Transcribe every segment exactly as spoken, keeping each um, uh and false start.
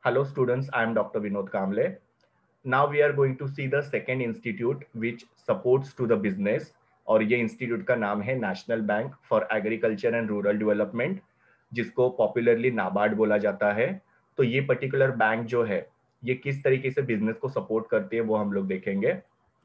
Hello students, I am Doctor Vinod Kamble. Now we are going to see the second institute which supports to the business और ये institute का नाम है national bank for agriculture and rural development, जिसको popularly NABARD बोला जाता है। तो ये पर्टिकुलर बैंक जो है ये किस तरीके से बिजनेस को सपोर्ट करती है वो हम लोग देखेंगे।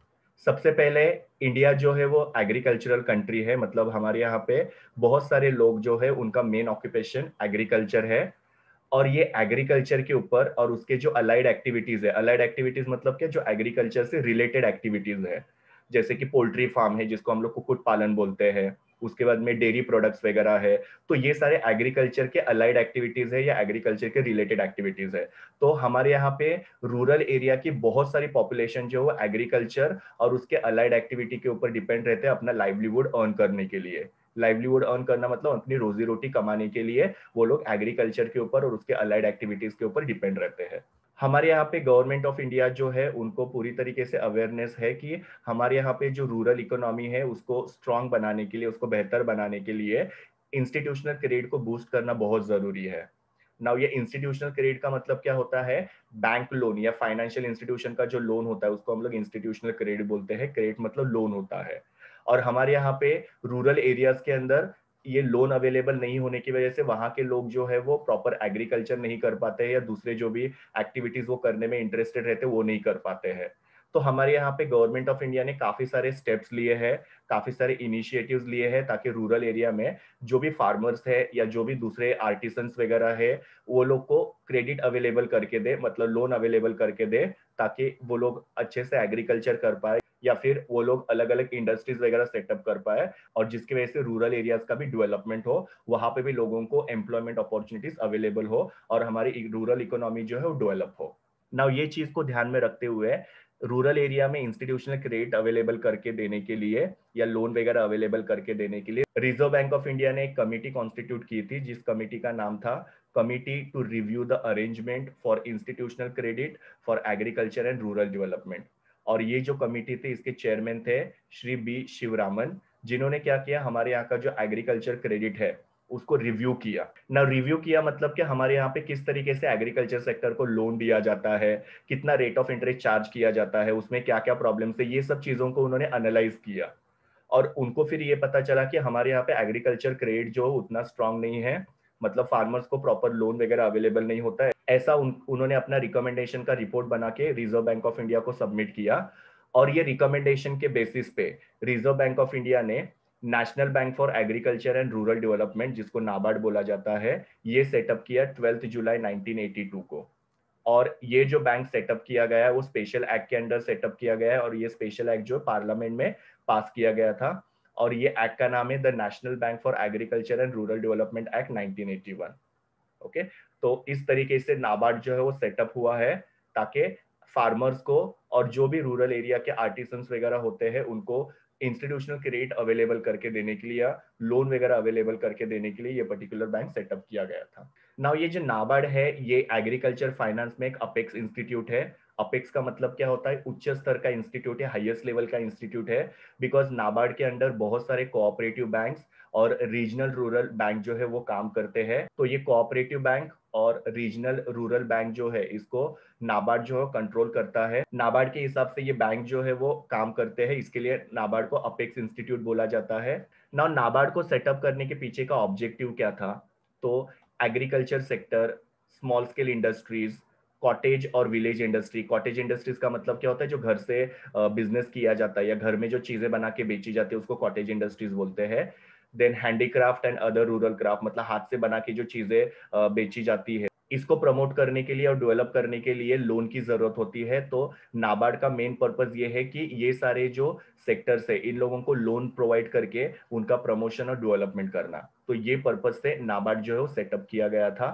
सबसे पहले इंडिया जो है वो एग्रीकल्चरल कंट्री है, मतलब हमारे यहाँ पे बहुत सारे लोग जो है उनका मेन ऑक्यूपेशन एग्रीकल्चर है। और ये एग्रीकल्चर के ऊपर और उसके जो अलाइड एक्टिविटीज है, अलाइड एक्टिविटीज मतलब क्या, जो एग्रीकल्चर से रिलेटेड एक्टिविटीज है, जैसे कि पोल्ट्री फार्म है जिसको हम लोग कुक्कुट पालन बोलते हैं, उसके बाद में डेयरी प्रोडक्ट्स वगैरह है। तो ये सारे एग्रीकल्चर के अलाइड एक्टिविटीज है या एग्रीकल्चर के रिलेटेड एक्टिविटीज है। तो हमारे यहाँ पे रूरल एरिया की बहुत सारी पॉपुलेशन जो है एग्रीकल्चर और उसके अलाइड एक्टिविटी के ऊपर डिपेंड रहते हैं अपना लाइवलीहुड अर्न करने के लिए। लाइवलीहुड अर्न करना मतलब अपनी रोजी रोटी कमाने के लिए वो लोग एग्रीकल्चर के ऊपर और उसके अलाइड एक्टिविटीज के ऊपर डिपेंड रहते हैं। हमारे यहाँ पे गवर्नमेंट ऑफ इंडिया जो है उनको पूरी तरीके से अवेयरनेस है कि हमारे यहाँ पे जो रूरल इकोनॉमी है उसको स्ट्रांग बनाने के लिए, उसको बेहतर बनाने के लिए इंस्टीट्यूशनल क्रेडिट को बूस्ट करना बहुत जरूरी है। नाउ ये इंस्टीट्यूशनल क्रेडिट का मतलब क्या होता है, बैंक लोन या फाइनेंशियल इंस्टीट्यूशन का जो लोन होता है उसको हम लोग इंस्टीट्यूशनल क्रेडिट बोलते हैं। क्रेडिट मतलब लोन होता है। और हमारे यहाँ पे रूरल एरियाज के अंदर ये लोन अवेलेबल नहीं होने की वजह से वहां के लोग जो है वो प्रॉपर एग्रीकल्चर नहीं कर पाते हैं या दूसरे जो भी एक्टिविटीज वो करने में इंटरेस्टेड रहते हैं वो नहीं कर पाते हैं। तो हमारे यहाँ पे गवर्नमेंट ऑफ इंडिया ने काफी सारे स्टेप्स लिए हैं, काफी सारे इनिशिएटिव्स लिए हैं ताकि रूरल एरिया में जो भी फार्मर्स है या जो भी दूसरे आर्टिसंस वगैरह है वो लोग को क्रेडिट अवेलेबल करके दे, मतलब लोन अवेलेबल करके दे, ताकि वो लोग अच्छे से एग्रीकल्चर कर पाए या फिर वो लोग अलग अलग इंडस्ट्रीज वगैरह सेटअप कर पाए और जिसकी वजह से रूरल एरियाज का भी डेवलपमेंट हो, वहां पे भी लोगों को एम्प्लॉयमेंट अपॉर्चुनिटीज अवेलेबल हो और हमारी रूरल इकोनॉमी जो है वो डेवलप हो। नाउ ये चीज को ध्यान में रखते हुए रूरल एरिया में इंस्टीट्यूशनल क्रेडिट अवेलेबल करके देने के लिए या लोन वगैरह अवेलेबल करके देने के लिए रिजर्व बैंक ऑफ इंडिया ने एक कमिटी कॉन्स्टिट्यूट की थी, जिस कमिटी का नाम था committee to review the arrangement for institutional credit for agriculture and rural development. और ये जो कमिटी थी इसके चेयरमैन थे श्री बी शिवरामन, जिन्होंने क्या किया, हमारे यहाँ का जो एग्रीकल्चर क्रेडिट है उसको रिव्यू किया। ना रिव्यू किया मतलब कि हमारे यहाँ पे किस तरीके से एग्रीकल्चर सेक्टर को लोन दिया जाता है, कितना रेट ऑफ इंटरेस्ट चार्ज किया जाता है, उसमें क्या क्या प्रॉब्लम्स है, ये सब चीजों को उन्होंने एनालाइज किया। और उनको फिर ये पता चला कि हमारे यहाँ पे एग्रीकल्चर क्रेडिट जो उतना स्ट्रांग नहीं है, मतलब फार्मर्स को प्रॉपर लोन वगैरह अवेलेबल नहीं होता है। ऐसा उन, उन्होंने अपना रिकमेंडेशन का रिपोर्ट बना के रिजर्व बैंक ऑफ इंडिया को सबमिट किया। और ये रिकमेंडेशन के बेसिस पे रिजर्व बैंक ऑफ इंडिया ने national bank for agriculture and rural development, जिसको नाबार्ड बोला जाता है, ये सेटअप किया twelfth July nineteen eighty two को। और ये जो बैंक सेटअप किया गया है वो स्पेशल एक्ट के अंडर सेटअप किया गया है और ये स्पेशल एक्ट जो पार्लियामेंट में पास किया गया था। और ये एक्ट का नाम है the national bank for agriculture and rural development act nineteen eighty one. Okay, तो इस तरीके से नाबार्ड जो है वो सेटअप हुआ है ताकि फार्मर्स को और जो भी रूरल एरिया के आर्टिसंस वगैरह होते हैं उनको इंस्टीट्यूशनल क्रेडिट अवेलेबल करके देने के लिए, लोन वगैरह अवेलेबल करके देने के लिए ये पर्टिकुलर बैंक सेटअप किया गया था। नाउ ये जो नाबार्ड है ये एग्रीकल्चर फाइनेंस में एक अपेक्स इंस्टीट्यूट है। अपेक्स का मतलब क्या होता है, उच्च स्तर का इंस्टीट्यूट है, हाईएस्ट लेवल का इंस्टीट्यूट है। बिकॉज नाबार्ड के अंडर बहुत सारे कोऑपरेटिव बैंक्स और रीजनल रूरल बैंक जो है वो काम करते हैं। तो ये कोऑपरेटिव बैंक और रीजनल रूरल बैंक जो है इसको नाबार्ड जो है कंट्रोल करता है। नाबार्ड के हिसाब से ये बैंक जो है वो काम करते हैं, इसके लिए नाबार्ड को अपेक्स इंस्टीट्यूट बोला जाता है। ना नाबार्ड को सेटअप करने के पीछे का ऑब्जेक्टिव क्या था, तो agriculture sector, small scale industries, cottage और विलेज इंडस्ट्री। कॉटेज इंडस्ट्रीज का मतलब क्या होता है, जो घर से बिजनेस किया जाता है या घर में जो चीजें बना के बेची जाती है उसको कॉटेज इंडस्ट्रीज बोलते हैं। Then handicraft and other rural craft, मतलब हाथ से बना के जो चीजें अ, बेची जाती है, इसको प्रमोट करने के लिए और डेवलप करने के लिए लोन की जरूरत होती है। तो नाबार्ड का मेन पर्पस ये है कि ये सारे जो सेक्टर्स है इन लोगों को लोन प्रोवाइड करके उनका प्रमोशन और डेवलपमेंट करना। तो ये पर्पस से नाबार्ड जो है वो सेटअप किया गया था।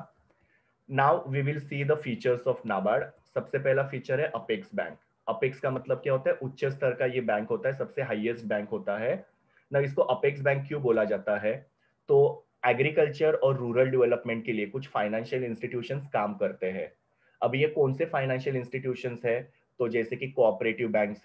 Now we will see the features of NABARD. सबसे पहला फीचर है अपेक्स बैंक। अपेक्स का मतलब क्या होता है, उच्च स्तर का ये बैंक होता है, सबसे हाईएस्ट बैंक होता है ना। इसको अपेक्स बैंक क्यों बोला जाता है, तो एग्रीकल्चर और रूरल डेवलपमेंट के लिए कुछ फाइनेंशियल इंस्टीट्यूशंस काम करते हैं। अब ये कौन से फाइनेंशियल इंस्टीट्यूशंस है, तो जैसे कि कोऑपरेटिव बैंक्स हैं,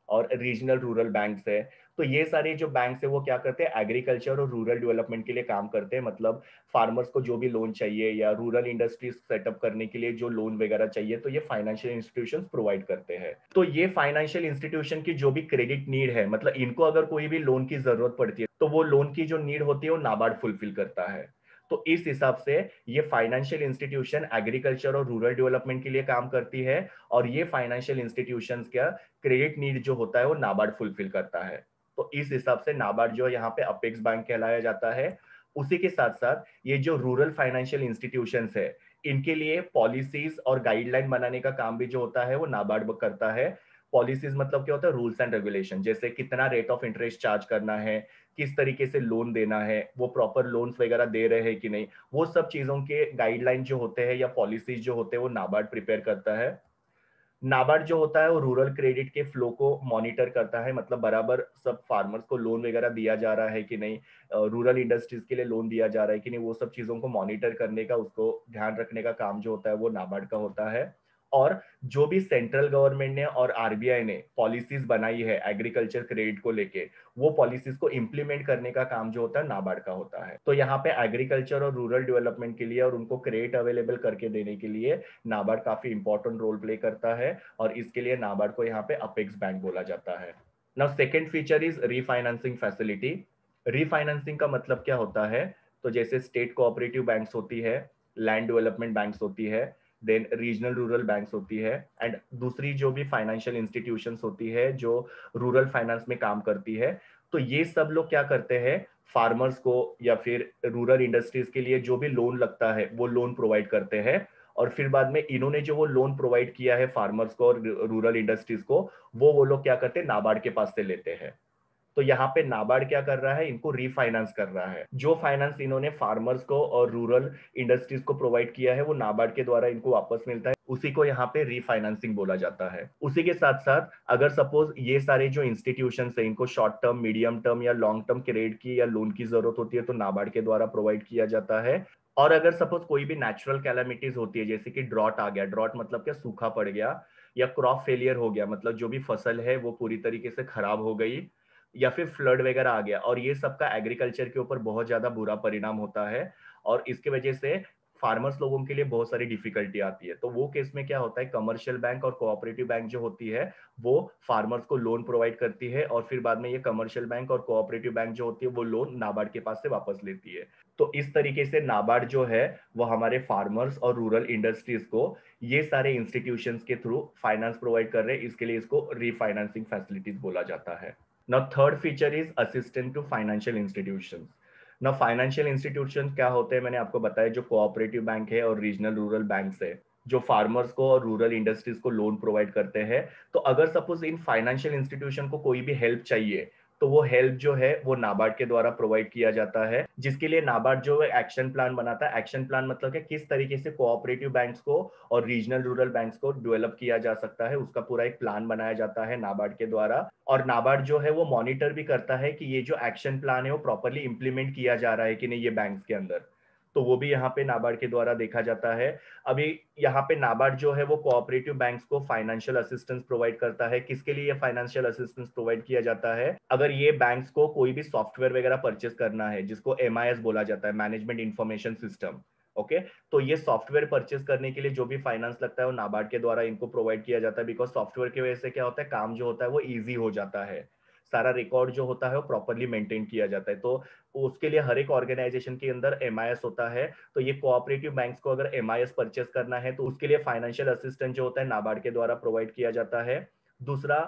और रीजनल रूरल बैंक्स है। तो ये सारे जो बैंक्स है वो क्या करते हैं, एग्रीकल्चर और रूरल डेवलपमेंट के लिए काम करते हैं। मतलब फार्मर्स को जो भी लोन चाहिए या रूरल इंडस्ट्रीज सेटअप करने के लिए जो लोन वगैरह चाहिए, तो ये फाइनेंशियल इंस्टीट्यूशंस प्रोवाइड करते हैं। तो ये फाइनेंशियल इंस्टीट्यूशन की जो भी क्रेडिट नीड है, मतलब इनको अगर कोई भी लोन की जरूरत पड़ती है तो वो लोन की जो नीड होती है वो नाबार्ड फुलफिल करता है। तो इस हिसाब से ये फाइनेंशियल इंस्टीट्यूशन एग्रीकल्चर और रूरल डेवलपमेंट के लिए काम करती है, और ये फाइनेंशियल इंस्टीट्यूशंस का क्रेडिट नीड जो होता है वो नाबार्ड फुलफिल करता है। तो इस हिसाब से नाबार्ड जो यहाँ पे अपेक्स बैंक कहलाया जाता है। उसी के साथ साथ ये जो रूरल फाइनेंशियल इंस्टीट्यूशंस है, इनके लिए पॉलिसीज और गाइडलाइन बनाने का काम भी जो होता है वो नाबार्ड करता है। पॉलिसीज मतलब क्या होता है, रूल्स एंड रेगुलेशन, जैसे कितना रेट ऑफ इंटरेस्ट चार्ज करना है, किस तरीके से लोन देना है, वो प्रॉपर लोन्स वगैरह दे रहे हैं कि नहीं, वो सब चीजों के गाइडलाइन जो होते हैं या पॉलिसीज जो होते हैं वो नाबार्ड प्रिपेयर करता है। नाबार्ड जो होता है वो रूरल क्रेडिट के फ्लो को मॉनिटर करता है, मतलब बराबर सब फार्मर्स को लोन वगैरह दिया जा रहा है कि नहीं, रूरल इंडस्ट्रीज के लिए लोन दिया जा रहा है कि नहीं, वो सब चीजों को मॉनिटर करने का, उसको ध्यान रखने का काम जो होता है वो नाबार्ड का होता है। और जो भी सेंट्रल गवर्नमेंट ने और आरबीआई ने पॉलिसीज बनाई है एग्रीकल्चर क्रेडिट को लेके, वो पॉलिसीज को इंप्लीमेंट करने का काम जो होता है नाबार्ड का होता है। तो यहाँ पे एग्रीकल्चर और रूरल डेवलपमेंट के लिए और उनको क्रेडिट अवेलेबल करके देने के लिए नाबार्ड काफी इंपॉर्टेंट रोल प्ले करता है, और इसके लिए नाबार्ड को यहाँ पे अपेक्स बैंक बोला जाता है। Now second feature is refinancing facility. Refinancing का मतलब क्या होता है, तो जैसे स्टेट कोऑपरेटिव बैंक्स होती है, लैंड डेवलपमेंट बैंक्स होती है, देन रीजनल रूरल बैंक्स होती है, एंड दूसरी जो भी फाइनेंशियल इंस्टीट्यूशंस होती है जो रूरल फाइनेंस में काम करती है, तो ये सब लोग क्या करते हैं, फार्मर्स को या फिर रूरल इंडस्ट्रीज के लिए जो भी लोन लगता है वो लोन प्रोवाइड करते हैं। और फिर बाद में इन्होंने जो वो लोन प्रोवाइड किया है फार्मर्स को और रूरल इंडस्ट्रीज को, वो वो लोग क्या करते हैं, नाबार्ड के पास से लेते हैं। तो यहाँ पे नाबार्ड क्या कर रहा है, इनको रीफाइनेंस कर रहा है। जो फाइनेंस इन्होंने फार्मर्स को और रूरल इंडस्ट्रीज को प्रोवाइड किया है वो नाबार्ड के द्वारा इनको वापस मिलता है, उसी को यहाँ पे रीफाइनेंसिंग बोला जाता है। उसी के साथ साथ अगर सपोज ये सारे जो इंस्टीट्यूशंस है इनको शॉर्ट टर्म, मीडियम टर्म या लॉन्ग टर्म क्रेडिट की या लोन की जरूरत होती है तो नाबार्ड के द्वारा प्रोवाइड किया जाता है। और अगर सपोज कोई भी नेचुरल कैलामिटीज होती है, जैसे कि ड्रॉट आ गया, ड्रॉट मतलब क्या, सूखा पड़ गया, या क्रॉप फेलियर हो गया, मतलब जो भी फसल है वो पूरी तरीके से खराब हो गई, या फिर फ्लड वगैरह आ गया, और ये सबका एग्रीकल्चर के ऊपर बहुत ज्यादा बुरा परिणाम होता है, और इसके वजह से फार्मर्स लोगों के लिए बहुत सारी डिफिकल्टी आती है। तो वो केस में क्या होता है, कमर्शियल बैंक और कोऑपरेटिव बैंक जो होती है वो फार्मर्स को लोन प्रोवाइड करती है, और फिर बाद में ये कमर्शियल बैंक और कोऑपरेटिव बैंक जो होती है वो लोन नाबार्ड के पास से वापस लेती है। तो इस तरीके से नाबार्ड जो है वो हमारे फार्मर्स और रूरल इंडस्ट्रीज को ये सारे इंस्टीट्यूशंस के थ्रू फाइनेंस प्रोवाइड कर रहे हैं, इसके लिए इसको रीफाइनेंसिंग फैसिलिटीज बोला जाता है। Now third feature is assistant to financial institutions. Now financial institutions क्या होते हैं, मैंने आपको बताया, जो कोऑपरेटिव बैंक है और रीजनल रूरल बैंक्स है जो फार्मर्स को और रूरल इंडस्ट्रीज को लोन प्रोवाइड करते हैं। तो अगर सपोज इन फाइनेंशियल इंस्टीट्यूशन को कोई भी हेल्प चाहिए तो वो हेल्प जो है वो नाबार्ड के द्वारा प्रोवाइड किया जाता है, जिसके लिए नाबार्ड जो है एक्शन प्लान बनाता है। एक्शन प्लान मतलब कि किस तरीके से कोऑपरेटिव बैंक्स को और रीजनल रूरल बैंक्स को डेवलप किया जा सकता है, उसका पूरा एक प्लान बनाया जाता है नाबार्ड के द्वारा। और नाबार्ड जो है वो मॉनिटर भी करता है कि ये जो एक्शन प्लान है वो प्रॉपरली इंप्लीमेंट किया जा रहा है कि नहीं ये बैंक्स के अंदर, तो वो भी यहाँ पे नाबार्ड के द्वारा देखा जाता है। अभी यहाँ पे नाबार्ड जो है वो कोऑपरेटिव बैंक्स को फाइनेंशियल असिस्टेंस प्रोवाइड करता है। किसके लिए फाइनेंशियल असिस्टेंस प्रोवाइड किया जाता है, अगर ये बैंक्स को कोई भी सॉफ्टवेयर वगैरह परचेस करना है, जिसको एम आई एस बोला जाता है, management information system, okay okay? तो ये सॉफ्टवेयर परचेस करने के लिए जो भी फाइनेंस लगता है वो नाबार्ड के द्वारा इनको प्रोवाइड किया जाता है, बिकॉज सॉफ्टवेयर की वजह से क्या होता है, काम जो होता है वो इजी हो जाता है, सारा रिकॉर्ड जो होता है वो प्रॉपरली मेंटेन किया जाता है। तो उसके लिए हर एक ऑर्गेनाइजेशन के अंदर एम आई एस होता है। तो ये कोऑपरेटिव बैंक्स को अगर एम आई एस परचेस करना है तो उसके लिए फाइनेंशियल असिस्टेंस जो होता है नाबार्ड के द्वारा प्रोवाइड किया जाता है। दूसरा,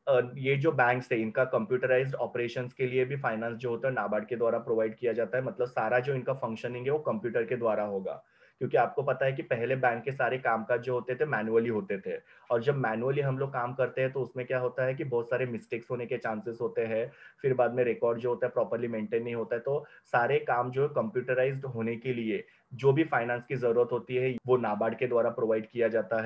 ये जो बैंक्स है इनका कंप्यूटराइज्ड ऑपरेशंस के लिए भी फाइनेंस जो होता है नाबार्ड के द्वारा प्रोवाइड किया जाता है, मतलब सारा जो इनका फंक्शनिंग है वो कंप्यूटर के द्वारा होगा। क्योंकि आपको पता है कि पहले बैंक के सारे कामकाज जो होते थे मैनुअली होते थे, और जब मैनुअली हम लोग काम करते हैं तो उसमें क्या होता है कि बहुत सारे मिस्टेक्स होने के चांसेस होते हैं, फिर बाद में रिकॉर्ड जो होता है प्रॉपरली मेंटेन नहीं होता है। तो सारे काम जो है कंप्यूटराइज्ड होने के लिए जो भी फाइनेंस की जरूरत होती है वो नाबार्ड के द्वारा प्रोवाइड किया जाता है।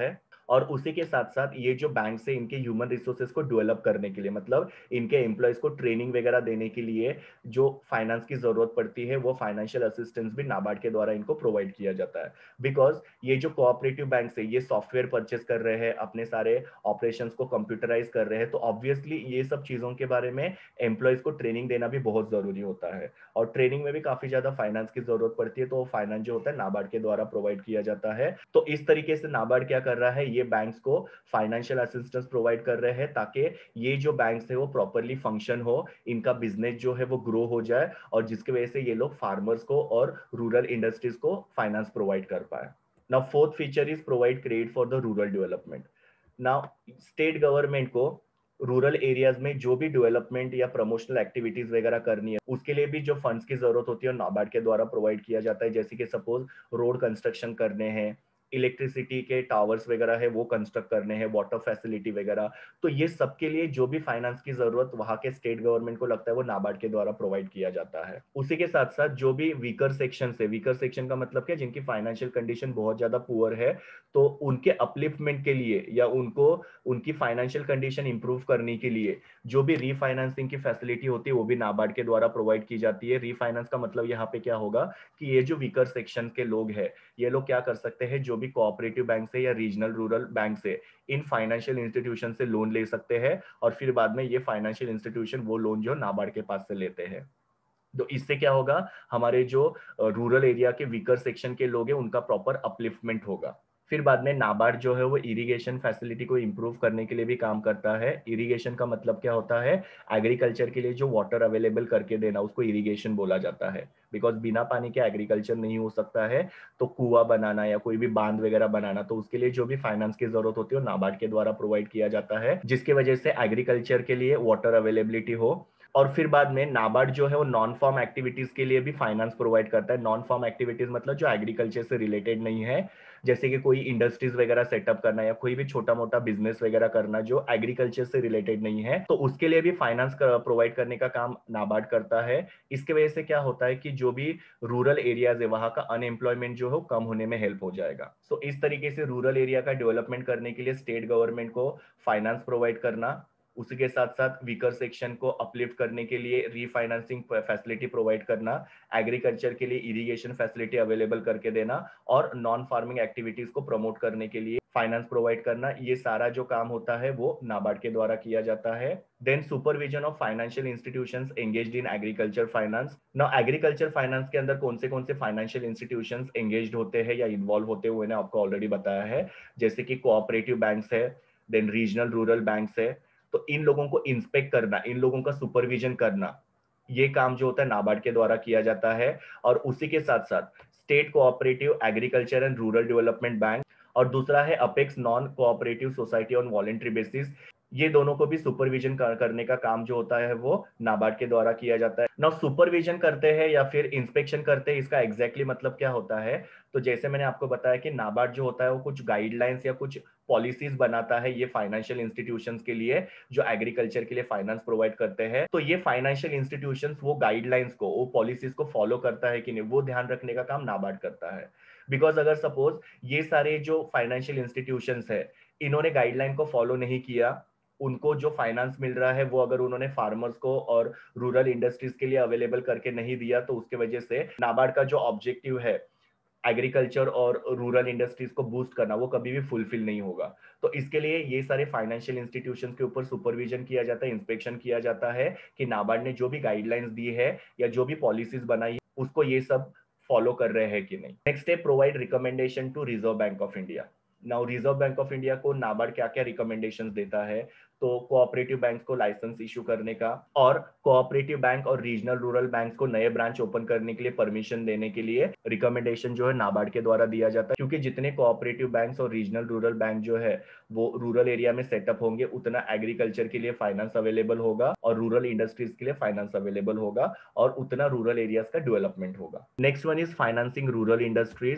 और उसी के साथ साथ ये जो बैंक से इनके ह्यूमन रिसोर्सेज को डेवलप करने के लिए, मतलब इनके एम्प्लॉयज को ट्रेनिंग वगैरह देने के लिए जो फाइनेंस की जरूरत पड़ती है वो फाइनेंशियल असिस्टेंस भी नाबार्ड के द्वारा इनको प्रोवाइड किया जाता है। बिकॉज ये जो कोऑपरेटिव बैंक से ये सॉफ्टवेयर परचेस कर रहे हैं, अपने सारे ऑपरेशंस को कंप्यूटराइज कर रहे हैं, तो ऑब्वियसली ये सब चीजों के बारे में एम्प्लॉयज को ट्रेनिंग देना भी बहुत जरूरी होता है, और ट्रेनिंग में भी काफी ज्यादा फाइनेंस की जरूरत पड़ती है, तो फाइनेंस जो होता है नाबार्ड के द्वारा प्रोवाइड किया जाता है। तो इस तरीके से नाबार्ड क्या कर रहा है, ये बैंक्स को फाइनेंशियल असिस्टेंस प्रोवाइड कर रहे हैं ताकि ये जो बैंक्स है वो प्रॉपरली फंक्शन हो, इनका बिजनेस जो है वो ग्रो हो जाए, और जिसकी वजह से ये लोग फार्मर्स को और रूरल इंडस्ट्रीज को फाइनेंस प्रोवाइड कर पाए। Now fourth feature is provide credit for the rural development. Now state government को रूरल एरियाज में जो भी डेवलपमेंट या प्रमोशनल एक्टिविटीज वगैरह करनी है, उसके लिए भी जो फंड्स की जरूरत होती है नाबार्ड के द्वारा प्रोवाइड किया जाता है। जैसे कि सपोज रोड कंस्ट्रक्शन करने हैं, इलेक्ट्रिसिटी के टावर्स वगैरह है वो कंस्ट्रक्ट करने हैं, वाटर फैसिलिटी वगैरह, तो ये सबके लिए जो भी फाइनेंस की जरूरत वहां के स्टेट गवर्नमेंट को लगता है वो नाबार्ड के द्वारा प्रोवाइड किया जाता है। उसी के साथ साथ जो भी वीकर सेक्शन है, वीकर सेक्शन का मतलब क्या, जिनकी फाइनेंशियल कंडीशन बहुत ज्यादा पुअर है, तो उनके अपलिफ्टमेंट के लिए या उनको उनकी फाइनेंशियल कंडीशन इंप्रूव करने के लिए जो भी रीफाइनेंसिंग की फैसिलिटी होती है वो भी नाबार्ड के द्वारा प्रोवाइड की जाती है। रीफाइनेंस का मतलब यहाँ पे क्या होगा कि ये जो वीकर सेक्शन के लोग हैं, ये लोग क्या कर सकते हैं, जो भी कोऑपरेटिव बैंक से या रीजनल रूरल बैंक से इन फाइनेंशियल इंस्टीट्यूशन से लोन ले सकते हैं, और फिर बाद में ये फाइनेंशियल इंस्टीट्यूशन वो लोन जो नाबार्ड के पास से लेते हैं। तो इससे क्या होगा, हमारे जो रूरल एरिया के वीकर सेक्शन के लोग हैं उनका प्रॉपर अपलिफ्टमेंट होगा। फिर बाद में नाबार्ड जो है वो इरिगेशन फैसिलिटी को इंप्रूव करने के लिए भी काम करता है। इरिगेशन का मतलब क्या होता है, एग्रीकल्चर के लिए जो वाटर अवेलेबल करके देना, उसको इरिगेशन बोला जाता है। बिकॉज बिना पानी के एग्रीकल्चर नहीं हो सकता है, तो कुआं बनाना या कोई भी बांध वगैरह बनाना, तो उसके लिए जो भी फाइनेंस की जरूरत होती है वो नाबार्ड के द्वारा प्रोवाइड किया जाता है, जिसकी वजह से एग्रीकल्चर के लिए वाटर अवेलेबिलिटी हो। और फिर बाद में नाबार्ड जो है वो नॉन फॉर्म एक्टिविटीज के लिए भी फाइनेंस प्रोवाइड करता है। नॉन फॉर्म एक्टिविटीज मतलब जो एग्रीकल्चर से रिलेटेड नहीं है, जैसे कि कोई इंडस्ट्रीज वगैरह सेटअप करना या कोई भी छोटा मोटा बिजनेस वगैरह करना जो एग्रीकल्चर से रिलेटेड नहीं है, तो उसके लिए भी फाइनेंस प्रोवाइड करने का काम नाबार्ड करता है। इसके वजह से क्या होता है कि जो भी रूरल एरियाज है वहां का अनएम्प्लॉयमेंट जो है कम होने में हेल्प हो जाएगा। सो so, इस तरीके से रूरल एरिया का डेवलपमेंट करने के लिए स्टेट गवर्नमेंट को फाइनेंस प्रोवाइड करना, उसी के साथ साथ वीकर सेक्शन को अपलिफ्ट करने के लिए रीफाइनेंसिंग फैसिलिटी प्रोवाइड करना, एग्रीकल्चर के लिए इरिगेशन फैसिलिटी अवेलेबल करके देना, और नॉन फार्मिंग एक्टिविटीज को प्रमोट करने के लिए फाइनेंस प्रोवाइड करना, ये सारा जो काम होता है वो नाबार्ड के द्वारा किया जाता है। Then supervision of financial institutions engaged in agriculture finance. Now agriculture finance के अंदर कौन से कौन से फाइनेंशियल इंस्टीट्यूशंस एंगेज्ड होते हैं या इन्वॉल्व होते हुए मैंने आपको ऑलरेडी बताया है, जैसे कि कोऑपरेटिव बैंक्स है, देन रीजनल रूरल बैंक्स है। तो इन लोगों को इंस्पेक्ट करना, इन लोगों का सुपरविजन करना, ये काम जो होता है नाबार्ड के द्वारा किया जाता है। और उसी के साथ साथ state cooperative agriculture and rural development bank, और दूसरा है apex non cooperative society on voluntary basis, ये दोनों को भी सुपरविजन कर, करने का काम जो होता है वो नाबार्ड के द्वारा किया जाता है। ना सुपरविजन करते हैं या फिर इंस्पेक्शन करते हैं, इसका एग्जैक्टली exactly मतलब क्या होता है, तो जैसे मैंने आपको बताया कि नाबार्ड जो होता है वो कुछ गाइडलाइंस या कुछ पॉलिसीज बनाता है ये फाइनेंशियल इंस्टीट्यूशंस के लिए जो एग्रीकल्चर के लिए फाइनेंस प्रोवाइड करते हैं। तो ये फाइनेंशियल इंस्टीट्यूशंस वो गाइडलाइंस को, वो पॉलिसीज को फॉलो करता है कि नहीं, वो ध्यान रखने का काम नाबार्ड करता है। बिकॉज अगर सपोज ये सारे जो फाइनेंशियल इंस्टीट्यूशंस है इन्होंने गाइडलाइन को फॉलो नहीं किया, उनको जो फाइनेंस मिल रहा है वो अगर उन्होंने फार्मर्स को और रूरल इंडस्ट्रीज के लिए अवेलेबल करके नहीं दिया, तो उसके वजह से नाबार्ड का जो ऑब्जेक्टिव है एग्रीकल्चर और रूरल इंडस्ट्रीज को बूस्ट करना वो कभी भी फुलफिल नहीं होगा। तो इसके लिए ये सारे फाइनेंशियल इंस्टीट्यूशंस के ऊपर सुपरविजन किया जाता है, इंस्पेक्शन किया जाता है कि नाबार्ड ने जो भी गाइडलाइंस दी है या जो भी पॉलिसीज बनाई है उसको ये सब फॉलो कर रहे हैं कि नहीं। नेक्स्ट है provide recommendation to reserve bank of India. Now reserve bank of India को नाबार्ड क्या क्या रिकमेंडेशंस देता है, तो कोऑपरेटिव बैंक को लाइसेंस इशू करने का, और कोऑपरेटिव बैंक और रीजनल रूरल बैंक को नए ब्रांच ओपन करने के लिए परमिशन देने के लिए रिकमेंडेशन जो है नाबार्ड के द्वारा दिया जाता है। क्योंकि जितने कोऑपरेटिव बैंक्स और रीजनल रूरल बैंक जो है वो रूरल एरिया में सेटअप होंगे, उतना एग्रीकल्चर के लिए फाइनेंस अवेलेबल होगा और रूरल इंडस्ट्रीज के लिए फाइनेंस अवेलेबल होगा, और उतना रूरल एरियाज का डेवलपमेंट होगा। Next one is financing rural industries.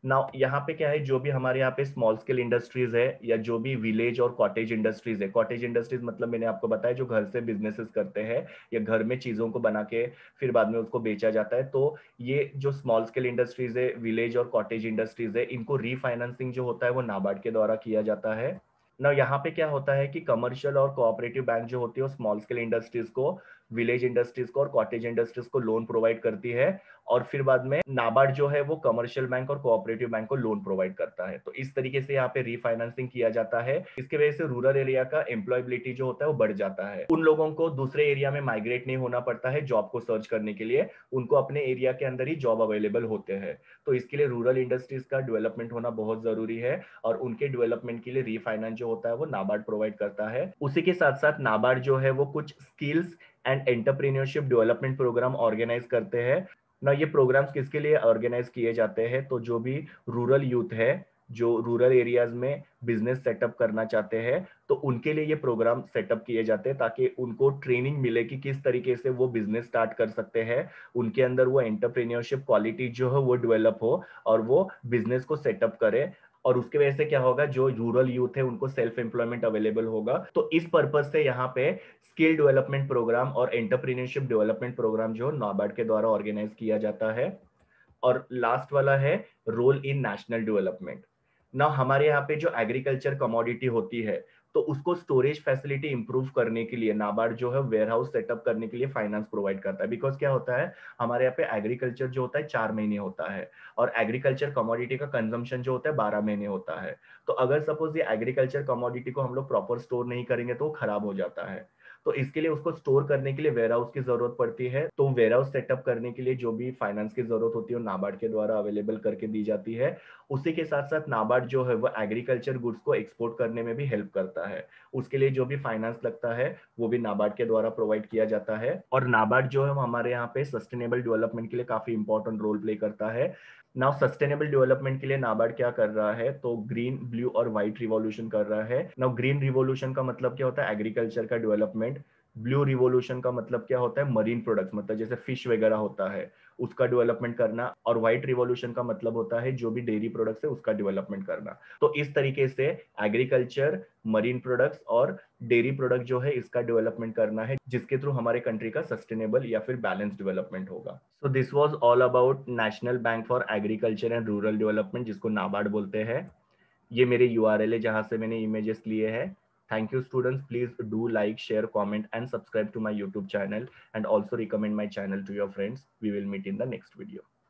Now यहाँ पे क्या है, जो भी हमारे यहाँ पे स्मॉल स्केल इंडस्ट्रीज है या जो भी विलेज और कॉटेज इंडस्ट्रीज है, कॉटेज इंडस्ट्रीज मतलब मैंने आपको बताया जो घर से बिजनेसेस करते हैं या घर में चीजों को बना के फिर बाद में उसको बेचा जाता है, तो ये जो स्मॉल स्केल इंडस्ट्रीज है, विलेज और कॉटेज इंडस्ट्रीज है, इनको रीफाइनेंसिंग जो होता है वो नाबार्ड के द्वारा किया जाता है ना। यहाँ पे क्या होता है कि कमर्शियल और कोऑपरेटिव बैंक जो होती है वो स्मॉल स्केल इंडस्ट्रीज को, विलेज इंडस्ट्रीज को और कॉटेज इंडस्ट्रीज को लोन प्रोवाइड करती है, और फिर बाद में नाबार्ड जो है वो कमर्शियल बैंक और कोऑपरेटिव बैंक को लोन प्रोवाइड करता है। तो इस तरीके से यहाँ पे रीफाइनेंसिंग किया जाता है। इसके वजह से रूरल एरिया का एम्प्लॉयबिलिटी जो होता है वो बढ़ जाता है। उन लोगों को दूसरे एरिया में माइग्रेट नहीं होना पड़ता है जॉब को सर्च करने के लिए, उनको अपने एरिया के अंदर ही जॉब अवेलेबल होते हैं। तो इसके लिए रूरल इंडस्ट्रीज का डेवलपमेंट होना बहुत जरूरी है, और उनके डेवलपमेंट के लिए रीफाइनेंस जो होता है वो नाबार्ड प्रोवाइड करता है। उसी के साथ साथ नाबार्ड जो है वो कुछ skills and entrepreneurship development programme organise करते हैं ना। ये प्रोग्राम्स किसके लिए ऑर्गेनाइज किए जाते हैं, तो जो भी रूरल यूथ है, जो रूरल एरियाज में बिजनेस सेटअप करना चाहते हैं, तो उनके लिए ये प्रोग्राम सेटअप किए जाते हैं ताकि उनको ट्रेनिंग मिले कि किस तरीके से वो बिजनेस स्टार्ट कर सकते हैं, उनके अंदर वो एंटरप्रेन्योरशिप क्वालिटी जो है वो डेवलप हो और वो बिजनेस को सेटअप करे। और उसके वजह से क्या होगा, जो रूरल यूथ है उनको सेल्फ एम्प्लॉयमेंट अवेलेबल होगा। तो इस पर्पज से यहाँ पे स्किल डेवलपमेंट प्रोग्राम और एंटरप्रेन्योरशिप डेवलपमेंट प्रोग्राम जो नाबार्ड के द्वारा ऑर्गेनाइज किया जाता है। और लास्ट वाला है रोल इन नेशनल डेवलपमेंट। ना हमारे यहाँ पे जो एग्रीकल्चर कमोडिटी होती है, तो उसको स्टोरेज फैसिलिटी इंप्रूव करने के लिए नाबार्ड जो है वेयर हाउस सेटअप करने के लिए फाइनेंस प्रोवाइड करता है। बिकॉज क्या होता है, हमारे यहाँ पे एग्रीकल्चर जो होता है चार महीने होता है, और एग्रीकल्चर कमोडिटी का कंजम्पशन जो होता है बारह महीने होता है। तो अगर सपोज ये एग्रीकल्चर कमोडिटी को हम लोग प्रॉपर स्टोर नहीं करेंगे तो वो खराब हो जाता है। तो इसके लिए उसको स्टोर करने के लिए वेयर हाउस की जरूरत पड़ती है। तो वेयर हाउस सेटअप करने के लिए जो भी फाइनेंस की जरूरत होती है वो नाबार्ड के द्वारा अवेलेबल करके दी जाती है। उसी के साथ साथ नाबार्ड जो है वो एग्रीकल्चर गुड्स को एक्सपोर्ट करने में भी हेल्प करता है। उसके लिए जो भी फाइनेंस लगता है वो भी नाबार्ड के द्वारा प्रोवाइड किया जाता है। और नाबार्ड जो है वो हमारे यहाँ पे सस्टेनेबल डेवलपमेंट के लिए काफी इंपॉर्टेंट रोल प्ले करता है। नाउ सस्टेनेबल डेवलपमेंट के लिए नाबार्ड क्या कर रहा है, तो ग्रीन, ब्लू और व्हाइट रिवॉल्यूशन कर रहा है। नाउ ग्रीन रिवॉल्यूशन का मतलब क्या होता है, एग्रीकल्चर का डेवलपमेंट। ब्लू रिवॉल्यूशन का मतलब क्या होता है, मरीन प्रोडक्ट्स, मतलब जैसे फिश वगैरह होता है उसका डेवलपमेंट करना। और व्हाइट रिवॉल्यूशन का मतलब होता है जो भी डेयरी प्रोडक्ट्स है उसका डेवलपमेंट करना। तो इस तरीके से एग्रीकल्चर, मरीन प्रोडक्ट्स और डेयरी प्रोडक्ट जो है इसका डेवलपमेंट करना है, जिसके थ्रू हमारे कंट्री का सस्टेनेबल या फिर बैलेंस डेवलपमेंट होगा। So this was all about national bank for agriculture and rural development, जिसको नाबार्ड बोलते हैं। ये मेरे यूआरएल है जहां से मैंने इमेजेस लिए हैं। Thank you students, please do like, share, comment and subscribe to my YouTube channel, and also recommend my channel to your friends. We will meet in the next video.